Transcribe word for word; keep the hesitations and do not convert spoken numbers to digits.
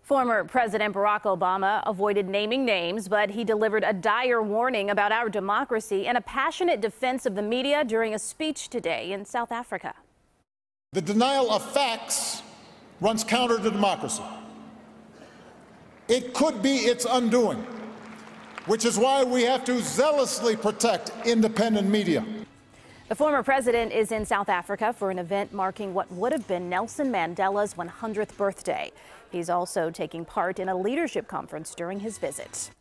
Former President Barack Obama avoided naming names, but he delivered a dire warning about our democracy and a passionate defense of the media during a speech today in South Africa. The denial of facts runs counter to democracy. It could be its undoing, which is why we have to zealously protect independent media. The former president is in South Africa for an event marking what would have been Nelson Mandela's one hundredth birthday. He's also taking part in a leadership conference during his visit.